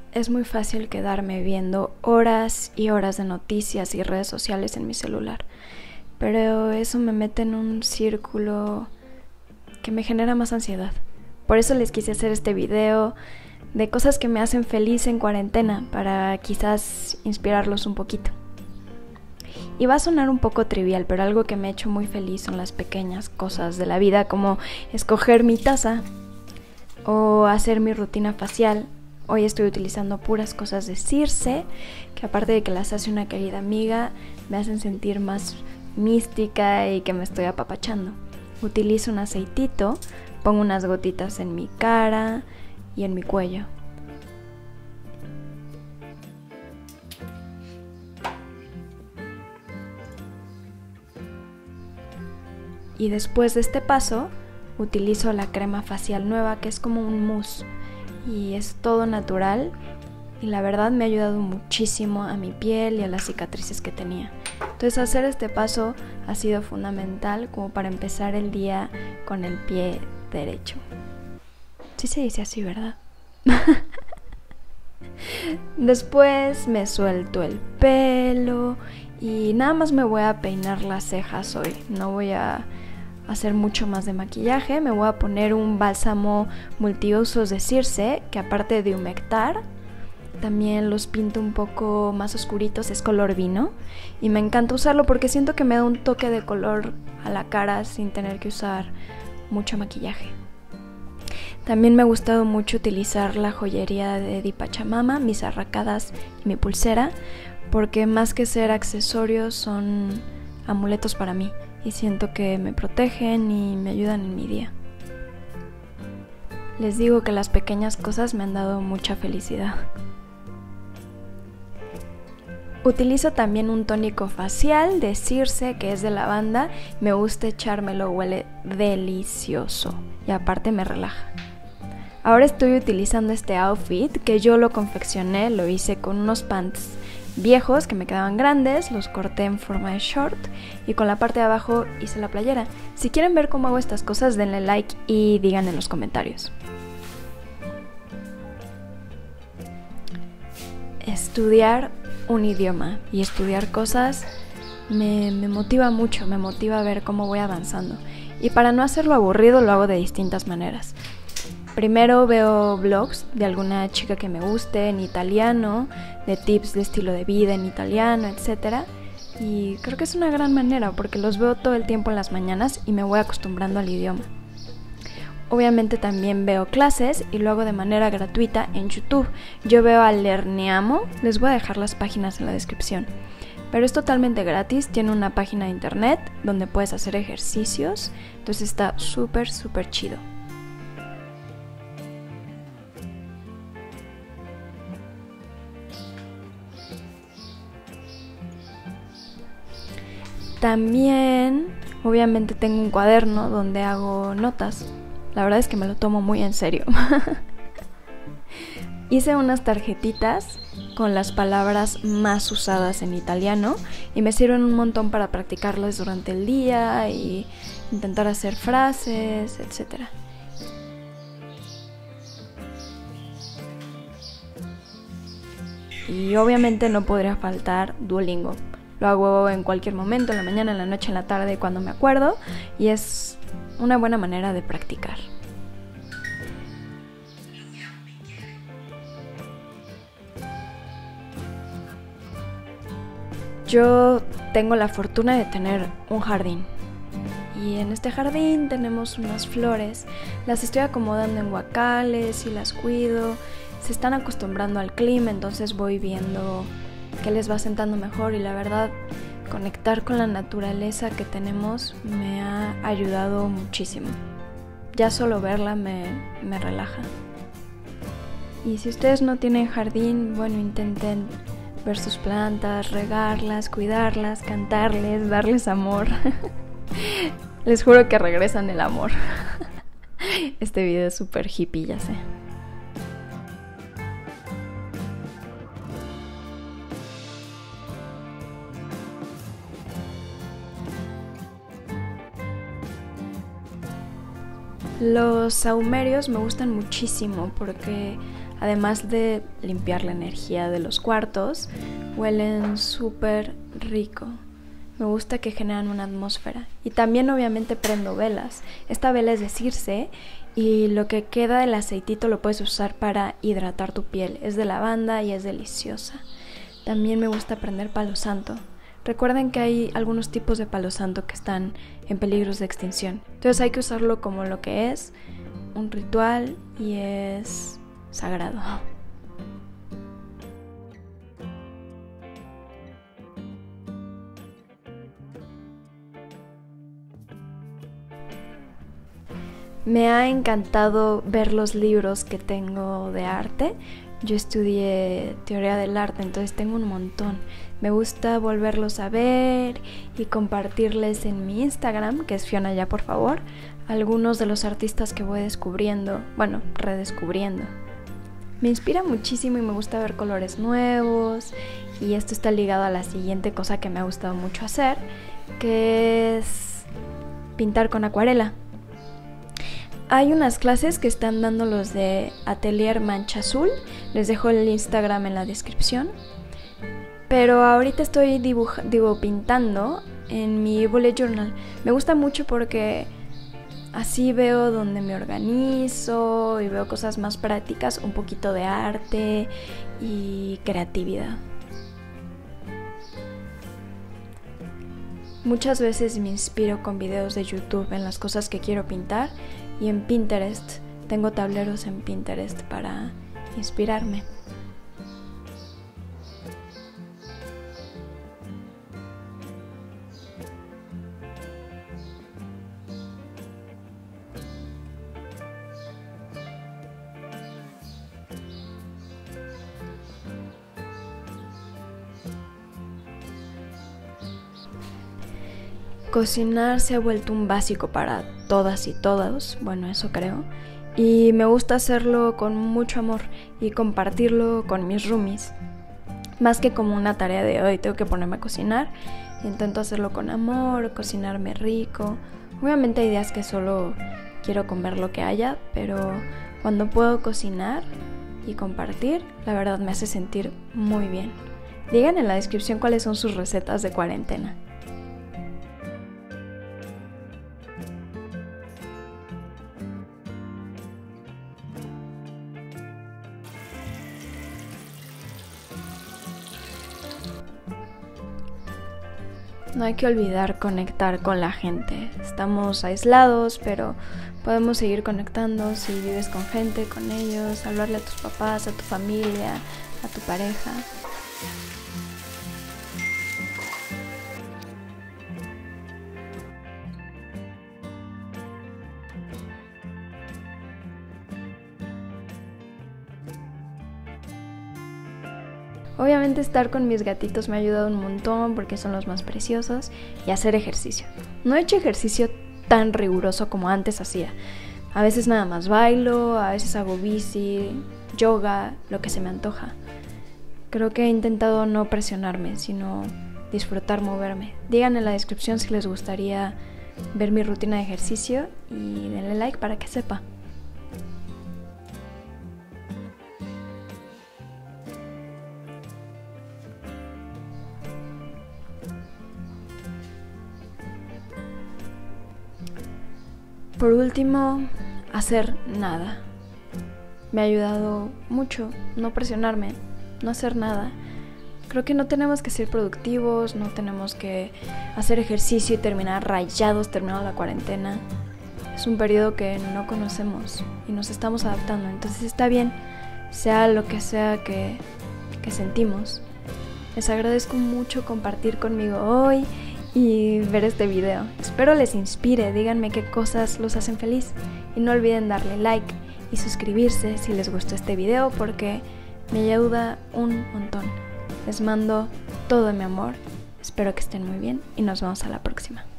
Es muy fácil quedarme viendo horas y horas de noticias y redes sociales en mi celular, pero eso me mete en un círculo que me genera más ansiedad. Por eso les quise hacer este video de cosas que me hacen feliz en cuarentena, para quizás inspirarlos un poquito. Y va a sonar un poco trivial, pero algo que me ha hecho muy feliz son las pequeñas cosas de la vida, como escoger mi taza o hacer mi rutina facial. Hoy estoy utilizando puras cosas de Circe, que aparte de que las hace una querida amiga, me hacen sentir más mística y que me estoy apapachando. Utilizo un aceitito, pongo unas gotitas en mi cara y en mi cuello. Y después de este paso, utilizo la crema facial nueva, que es como un mousse y es todo natural, y la verdad me ha ayudado muchísimo a mi piel y a las cicatrices que tenía. Entonces hacer este paso ha sido fundamental como para empezar el día con el pie derecho. Sí se dice así, ¿verdad? Después me suelto el pelo y nada más me voy a peinar las cejas hoy. No voy a hacer mucho más de maquillaje. Me voy a poner un bálsamo multiusos de Circe, que aparte de humectar, también los pinto un poco más oscuritos, es color vino, y me encanta usarlo porque siento que me da un toque de color a la cara sin tener que usar mucho maquillaje. También me ha gustado mucho utilizar la joyería de Di Pachamama, mis arracadas y mi pulsera, porque más que ser accesorios son amuletos para mí y siento que me protegen y me ayudan en mi día. Les digo que las pequeñas cosas me han dado mucha felicidad. Utilizo también un tónico facial de Circe, que es de lavanda. Me gusta echármelo, huele delicioso y aparte me relaja. Ahora estoy utilizando este outfit que yo lo confeccioné, lo hice con unos pants viejos que me quedaban grandes, los corté en forma de short y con la parte de abajo hice la playera. Si quieren ver cómo hago estas cosas, denle like y digan en los comentarios. Estudiar un idioma y estudiar cosas me motiva mucho, me motiva a ver cómo voy avanzando. Y para no hacerlo aburrido lo hago de distintas maneras. Primero veo vlogs de alguna chica que me guste en italiano, de tips de estilo de vida en italiano, etc. Y creo que es una gran manera porque los veo todo el tiempo en las mañanas y me voy acostumbrando al idioma. Obviamente también veo clases y lo hago de manera gratuita en YouTube. Yo veo a Lerneamo, les voy a dejar las páginas en la descripción. Pero es totalmente gratis, tiene una página de internet donde puedes hacer ejercicios, entonces está súper chido. También, obviamente tengo un cuaderno donde hago notas. La verdad es que me lo tomo muy en serio. Hice unas tarjetitas con las palabras más usadas en italiano y me sirven un montón para practicarlas durante el día y intentar hacer frases, etc. Y obviamente no podría faltar Duolingo. Lo hago en cualquier momento, en la mañana, en la noche, en la tarde, cuando me acuerdo, y es una buena manera de practicar. Yo tengo la fortuna de tener un jardín. Y en este jardín tenemos unas flores. Las estoy acomodando en guacales y las cuido. Se están acostumbrando al clima, entonces voy viendo qué les va sentando mejor. Y la verdad, conectar con la naturaleza que tenemos me ha ayudado muchísimo. Ya solo verla me relaja. Y si ustedes no tienen jardín, bueno, intenten ver sus plantas, regarlas, cuidarlas, cantarles, darles amor. Les juro que regresan el amor. Este video es súper hippie, ya sé. Los sahumerios me gustan muchísimo porque además de limpiar la energía de los cuartos, huelen súper rico. Me gusta que generan una atmósfera. Y también obviamente prendo velas. Esta vela es de Circe y lo que queda del aceitito lo puedes usar para hidratar tu piel. Es de lavanda y es deliciosa. También me gusta prender palo santo. Recuerden que hay algunos tipos de palo santo que están en peligros de extinción. Entonces hay que usarlo como lo que es, un ritual, y es sagrado. Me ha encantado ver los libros que tengo de arte. Yo estudié teoría del arte, entonces tengo un montón. Me gusta volverlos a ver y compartirles en mi Instagram, que es Fiona Ya, por favor, algunos de los artistas que voy descubriendo, bueno, redescubriendo. Me inspira muchísimo y me gusta ver colores nuevos, y esto está ligado a la siguiente cosa que me ha gustado mucho hacer, que es pintar con acuarela. Hay unas clases que están dando los de Atelier Mancha Azul, les dejo el Instagram en la descripción. Pero ahorita estoy pintando en mi bullet journal. Me gusta mucho porque así veo donde me organizo y veo cosas más prácticas, un poquito de arte y creatividad. Muchas veces me inspiro con videos de YouTube en las cosas que quiero pintar, y en Pinterest, tengo tableros en Pinterest para inspirarme. Cocinar se ha vuelto un básico para todas y todos, bueno, eso creo, y me gusta hacerlo con mucho amor y compartirlo con mis roomies. Más que como una tarea de hoy tengo que ponerme a cocinar, intento hacerlo con amor, cocinarme rico. Obviamente hay días que solo quiero comer lo que haya, pero cuando puedo cocinar y compartir, la verdad me hace sentir muy bien. Digan en la descripción cuáles son sus recetas de cuarentena. No hay que olvidar conectar con la gente. Estamos aislados, pero podemos seguir conectando si vives con gente, con ellos, hablarle a tus papás, a tu familia, a tu pareja. Obviamente estar con mis gatitos me ha ayudado un montón porque son los más preciosos, y hacer ejercicio. No he hecho ejercicio tan riguroso como antes hacía. A veces nada más bailo, a veces hago bici, yoga, lo que se me antoja. Creo que he intentado no presionarme, sino disfrutar moverme. Digan en la descripción si les gustaría ver mi rutina de ejercicio y denle like para que sepa. Por último, hacer nada. Me ha ayudado mucho no presionarme, no hacer nada. Creo que no tenemos que ser productivos, no tenemos que hacer ejercicio y terminar rayados terminando la cuarentena. Es un periodo que no conocemos y nos estamos adaptando, entonces está bien, sea lo que sea que sentimos. Les agradezco mucho compartir conmigo hoy y ver este video. Espero les inspire, díganme qué cosas los hacen feliz y no olviden darle like y suscribirse si les gustó este video porque me ayuda un montón. Les mando todo mi amor, espero que estén muy bien y nos vemos a la próxima.